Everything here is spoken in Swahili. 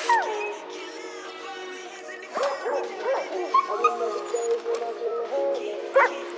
I remember days when I was in the hood.